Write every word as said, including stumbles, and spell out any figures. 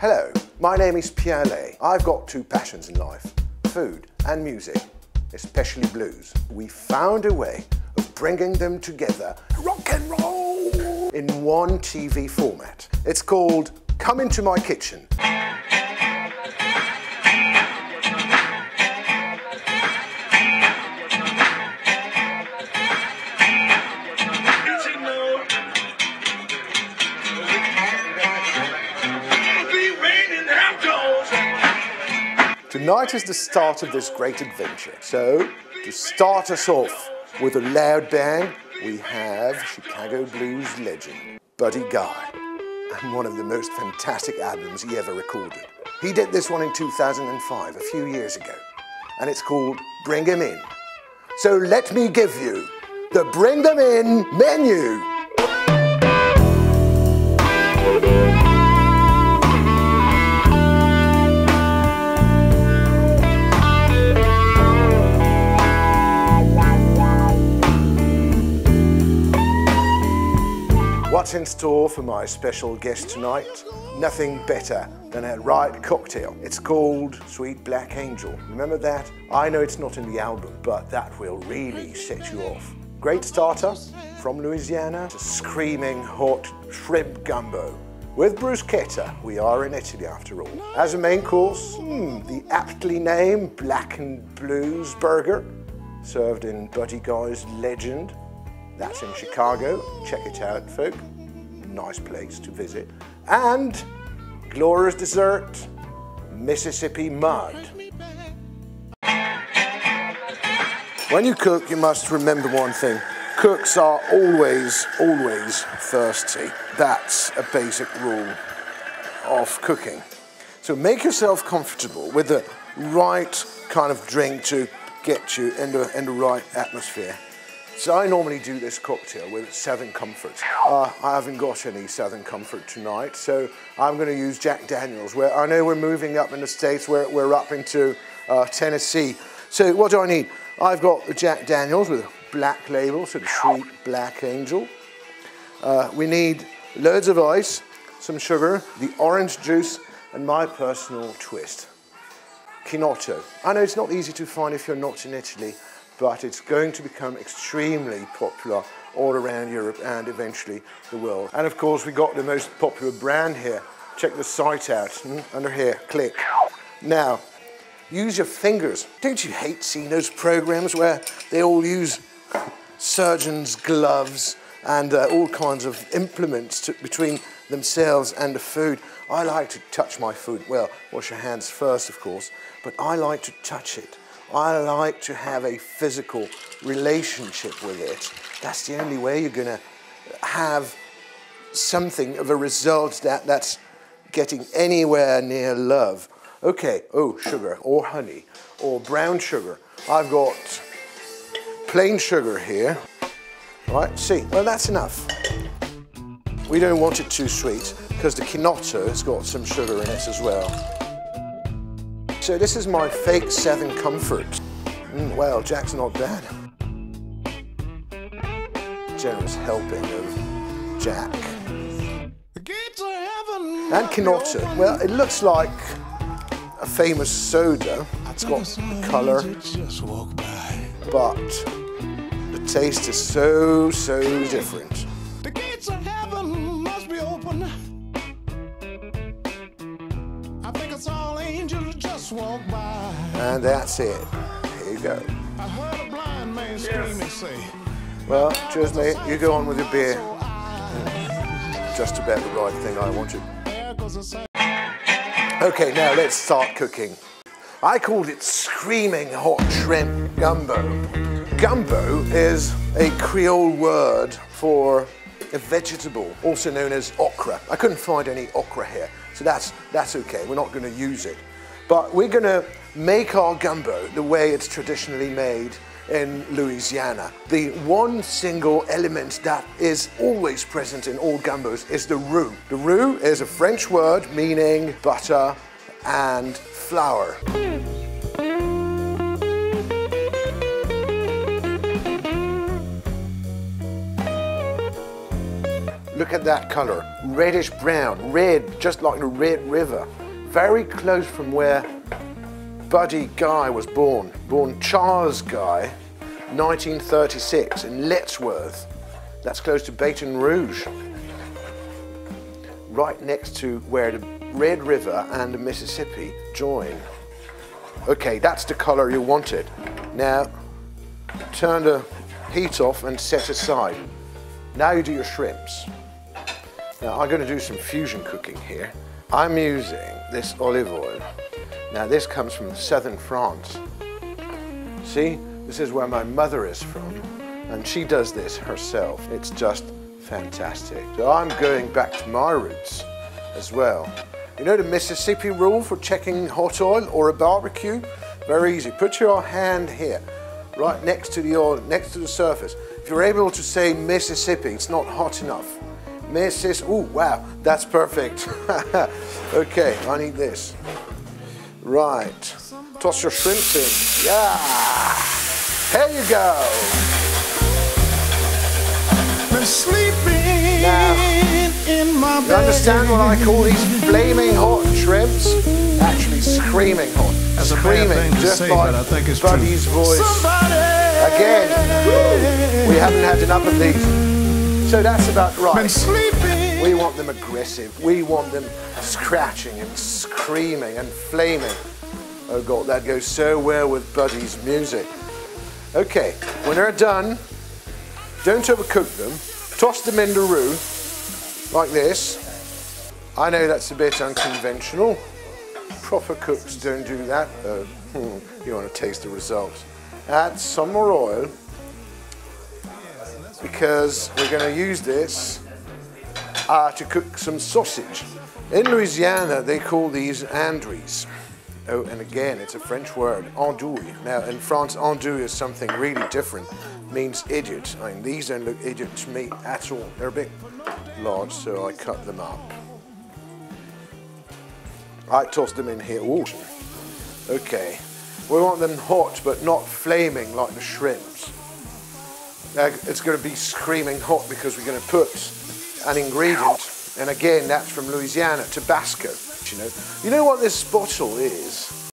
Hello, my name is Pierre Lay. I've got two passions in life, food and music, especially blues. We found a way of bringing them together, rock and roll, in one T V format. It's called Come Into My Kitchen. Tonight is the start of this great adventure. So, to start us off with a loud bang, we have Chicago blues legend, Buddy Guy, and one of the most fantastic albums he ever recorded. He did this one in two thousand five, a few years ago, and it's called Bring 'Em In. So let me give you the Bring Them In menu. What's in store for my special guest tonight? Nothing better than a right cocktail. It's called Sweet Black Angel. Remember that? I know it's not in the album, but that will really set you off. Great starter from Louisiana to screaming hot shrimp gumbo. With bruschetta, we are in Italy after all. As a main course, hmm, the aptly named Black and Blues burger, served in Buddy Guy's legend. That's in Chicago. Check it out, folk. Nice place to visit. And glorious dessert, Mississippi Mud. When you cook, you must remember one thing. Cooks are always, always thirsty. That's a basic rule of cooking. So make yourself comfortable with the right kind of drink to get you into, in the right atmosphere. So I normally do this cocktail with Southern Comfort. Uh, I haven't got any Southern Comfort tonight, so I'm going to use Jack Daniels, where I know we're moving up in the States, where we're up into uh, Tennessee. So what do I need? I've got the Jack Daniels with a black label, so the Sweet Black Angel. Uh, we need loads of ice, some sugar, the orange juice, and my personal twist, Kinotto. I know it's not easy to find if you're not in Italy, but it's going to become extremely popular all around Europe and eventually the world. And of course, we got the most popular brand here. Check the site out, hmm? Under here, click. Now, use your fingers. Don't you hate seeing those programs where they all use surgeons' gloves and uh, all kinds of implements to, between themselves and the food? I like to touch my food. Well, wash your hands first, of course, but I like to touch it. I like to have a physical relationship with it. That's the only way you're going to have something of a result that, that's getting anywhere near love. Okay, oh, sugar or honey or brown sugar. I've got plain sugar here. All right, see, well, that's enough. We don't want it too sweet because the Kinotto has got some sugar in it as well. So this is my fake Southern Comfort. Mm, well, Jack's not bad. Generous helping of Jack. And Kinotto. Well, it looks like a famous soda. It's got the colour, but the taste is so, so different. The gates of heaven must be open. I think it's all angels just walk by. And that's it. Here you go. I heard a blind man screaming, say, well, cheers, mate. You go on with your beer. Mm, just about the right thing I wanted. Okay, now let's start cooking. I called it screaming hot shrimp gumbo. Gumbo is a Creole word for a vegetable, also known as okra. I couldn't find any okra here, so that's, that's okay. We're not going to use it. But we're going to make our gumbo the way it's traditionally made in Louisiana. The one single element that is always present in all gumbos is the roux. The roux is a French word meaning butter and flour. Look at that color, reddish brown, red, just like the Red River. Very close from where Buddy Guy was born, born Charles Guy, nineteen thirty-six in Lettsworth. That's close to Baton Rouge. Right next to where the Red River and the Mississippi join. Okay, that's the color you wanted. Now, turn the heat off and set aside. Now you do your shrimps. Now I'm going to do some fusion cooking here. I'm using this olive oil. Now this comes from southern France. See, this is where my mother is from, and she does this herself. It's just fantastic. So I'm going back to my roots as well. You know the Mississippi rule for checking hot oil or a barbecue? Very easy. Put your hand here, right next to the oil, next to the surface. If you're able to say Mississippi, it's not hot enough. Missis, oh wow, that's perfect. Okay, I need this. Right, toss your shrimps in. Yeah, here you go. Been sleeping Now, in my bed. you understand what I call these flaming hot shrimps? Actually screaming hot. That's a bad Screaming, thing to just say, like but I think it's Buddy's voice. Somebody. Again, we haven't had enough of these. So that's about Been right. sleeping. We want them aggressive. We want them scratching and screaming and flaming. Oh God, that goes so well with Buddy's music. Okay, when they're done, don't overcook them. Toss them in the roux, like this. I know that's a bit unconventional. Proper cooks don't do that. Oh, you want to taste the results. Add some more oil, because we're going to use this uh, to cook some sausage. In Louisiana, they call these andouilles. Oh, and again, it's a French word, andouille. Now, in France, andouille is something really different. It means idiot. I mean, these don't look idiot to me at all. They're a bit large, so I cut them up. I toss them in here. Ooh. Okay. We want them hot, but not flaming like the shrimps. Now, it's going to be screaming hot because we're going to put an ingredient, and again, that's from Louisiana, Tabasco. You know, you know what this bottle is?